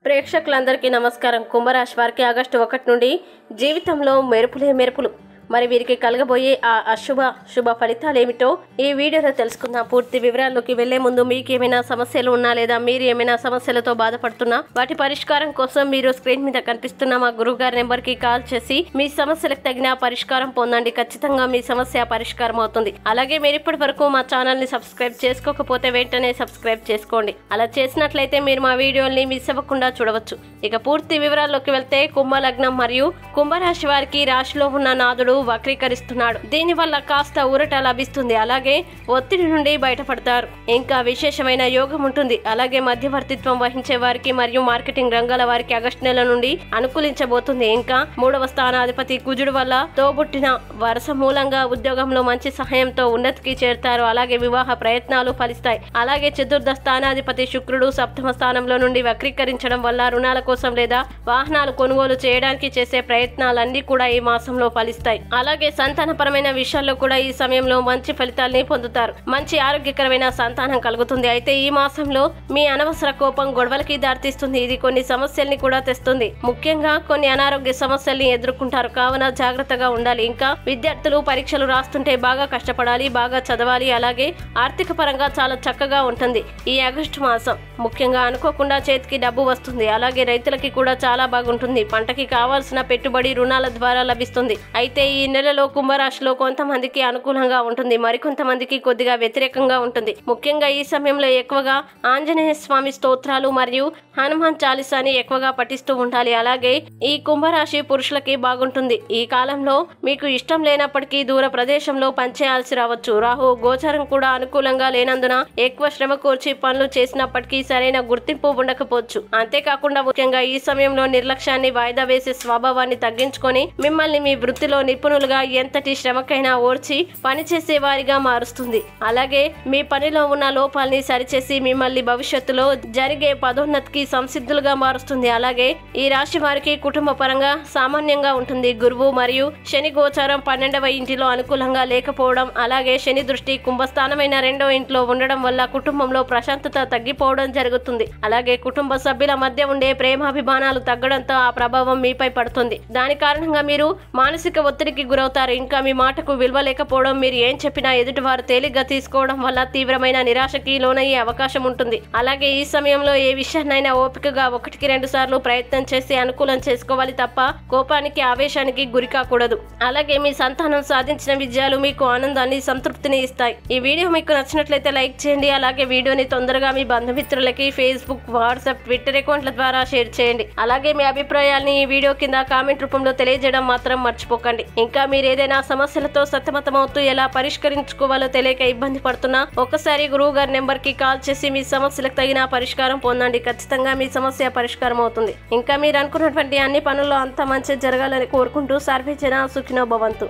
ప్రేక్షకులందరికీ నమస్కారం. కుంభరాశి వారికి ఆగస్టు 1 నుండి జీవితంలో మెరుపులే మెరుపులు. మరి వీరికి కలగబోయే ఆ శుభ ఫలితాలు ఏమిటో ఈ వీడియోలో తెలుసుకుందాం. పూర్తి వివరాల్లోకి వెళ్లే ముందు మీకు ఏమైనా సమస్యలు ఉన్నా లేదా మీరు ఏమైనా సమస్యలతో బాధపడుతున్నా వాటి పరిష్కారం కోసం మీరు స్క్రీన్ మీద కనిపిస్తున్న మా గురువు గారి నెంబర్ కి కాల్ చేసి మీ సమస్యలకు తగిన పరిష్కారం పొందండి. ఖచ్చితంగా మీ సమస్య పరిష్కారం అవుతుంది. అలాగే మీరు ఇప్పటి వరకు మా ఛానల్ ని సబ్స్క్రైబ్ చేసుకోకపోతే వెంటనే సబ్స్క్రైబ్ చేసుకోండి. అలా చేసినట్లయితే మీరు మా వీడియోల్ని మిస్ అవ్వకుండా చూడవచ్చు. ఇక పూర్తి వివరాల్లోకి వెళ్తే కుంభ లగ్నం మరియు కుంభరాశి వారికి రాశిలో ఉన్న నాదుడు వక్రీకరిస్తున్నాడు. దీనివల్ల కాస్త ఊరట లభిస్తుంది. అలాగే ఒత్తిడి నుండి బయటపడతారు. ఇంకా విశేషమైన యోగం ఉంటుంది. అలాగే మధ్యవర్తిత్వం వహించే వారికి మరియు మార్కెటింగ్ రంగాల వారికి ఆగస్టు నెల నుండి అనుకూలించబోతుంది. ఇంకా 3వ స్థానాధిపతి కుజుడు వల్ల తోబుట్టిన వరుస మూలంగా ఉద్యోగంలో మంచి సహాయంతో ఉన్నతికి చేరుతారు. అలాగే వివాహ ప్రయత్నాలు ఫలిస్తాయి. అలాగే చతుర్థ స్థానాధిపతి శుక్రుడు 7వ స్థానంలో నుండి వక్రీకరించడం వల్ల రుణాల కోసం లేదా వాహనాలు కొనుగోలు చేయడానికి చేసే ప్రయత్నాలన్నీ కూడా ఈ మాసంలో ఫలిస్తాయి. అలాగే సంతానపరమైన విషయాల్లో కూడా ఈ సమయంలో మంచి ఫలితాలని పొందుతారు. మంచి ఆరోగ్యకరమైన సంతానం కలుగుతుంది. అయితే ఈ మాసంలో మీ అనవసర కోపం గొడవలకి దారితీస్తుంది. ఇది కొన్ని సమస్యల్ని కూడా తెస్తుంది. ముఖ్యంగా కొన్ని అనారోగ్య సమస్యల్ని ఎదుర్కొంటారు. కావున జాగ్రత్తగా ఉండాలి. ఇంకా విద్యార్థులు పరీక్షలు రాస్తుంటే బాగా కష్టపడాలి, బాగా చదవాలి. అలాగే ఆర్థిక పరంగా చాలా చక్కగా ఉంటుంది. ఈ ఆగస్టు మాసం ముఖ్యంగా అనుకోకుండా చేతికి డబ్బు వస్తుంది. అలాగే రైతులకి కూడా చాలా బాగుంటుంది. పంటకి కావాల్సిన పెట్టుబడి రుణాల ద్వారా లభిస్తుంది. అయితే ఈ నెలలో కుంభరాశిలో కొంతమందికి అనుకూలంగా ఉంటుంది, మరికొంతమందికి కొద్దిగా వ్యతిరేకంగా ఉంటుంది. ముఖ్యంగా ఈ సమయంలో ఎక్కువగా ఆంజనేయ స్వామి స్తోత్రాలు మరియు హనుమాన్ చాలీసాని ఎక్కువగా పఠిస్తూ ఉండాలి. అలాగే ఈ కుంభరాశి పురుషులకి బాగుంటుంది. ఈ కాలంలో మీకు ఇష్టం లేనప్పటికీ దూర ప్రదేశంలో పనిచేయాల్సి రావచ్చు. రాహు గోచరం కూడా అనుకూలంగా లేనందున ఎక్కువ శ్రమ కూర్చి పనులు చేసినప్పటికీ సరైన గుర్తింపు ఉండకపోవచ్చు. అంతేకాకుండా ముఖ్యంగా ఈ సమయంలో నిర్లక్ష్యాన్ని వాయిదా వేసే స్వభావాన్ని తగ్గించుకొని మిమ్మల్ని మీ వృత్తిలో నిపుణులుగా ఎంతటి శ్రమకైనా ఓర్చి పనిచేసే వారిగా మారుస్తుంది. అలాగే మీ పనిలో ఉన్న లోపాలని సరిచేసి మిమ్మల్ని భవిష్యత్తులో జరిగే పదోన్నతికి సంసిద్ధులుగా మారుస్తుంది. అలాగే ఈ రాశి వారికి కుటుంబ పరంగా సామాన్యంగా ఉంటుంది. గురువు మరియు శని గోచారం 12వ ఇంటిలో అనుకూలంగా లేకపోవడం, అలాగే శని దృష్టి కుంభస్థానమైన 2వ ఇంట్లో ఉండడం వల్ల కుటుంబంలో ప్రశాంతత తగ్గిపోవడం జరుగుతుంది. అలాగే కుటుంబ సభ్యుల మధ్య ఉండే ప్రేమాభిమానాలు తగ్గడంతో ఆ ప్రభావం మీపై పడుతుంది. దాని కారణంగా మీరు మానసిక ఒత్తిడికి గురవుతారు. ఇంకా మీ మాటకు విలువ లేకపోవడం, మీరు ఏం చెప్పినా ఎదుటివారు తేలిగ్గా తీసుకోవడం వల్ల తీవ్రమైన నిరాశకి లోనయ్యే అవకాశం ఉంటుంది. అలాగే ఈ సమయంలో ఏ విషయాన్నైనా ఓపికగా 1-2 సార్లు ప్రయత్నం చేసి అనుకూలం చేసుకోవాలి తప్ప కోపానికి ఆవేశానికి గురి కాకూడదు. అలాగే మీ సంతానం సాధించిన విజయాలు మీకు ఆనందాన్ని సంతృప్తిని ఇస్తాయి. ఈ వీడియో మీకు నచ్చినట్లయితే లైక్ చేయండి. అలాగే వీడియోని తొందరగా మీ బంధుమిత్రులకి ఫేస్బుక్, వాట్సాప్, ట్విట్టర్ అకౌంట్ల ద్వారా షేర్ చేయండి. అలాగే మీ అభిప్రాయాల్ని ఈ వీడియో కింద కామెంట్ రూపంలో తెలియజేయడం మాత్రం మర్చిపోకండి. ఇంకా మీరు ఏదైనా సమస్యలతో సతమతమవుతూ ఎలా పరిష్కరించుకోవాలో తెలియక ఇబ్బంది పడుతున్నా ఒకసారి గురువు గారి నెంబర్ కి కాల్ చేసి మీ సమస్యలకు తగిన పరిష్కారం పొందండి. ఖచ్చితంగా మీ సమస్య పరిష్కారం అవుతుంది. ఇంకా మీరు అనుకున్నటువంటి అన్ని పనుల్లో అంతా మంచి జరగాలని కోరుకుంటూ సర్వే జన సుఖినో భవంతు.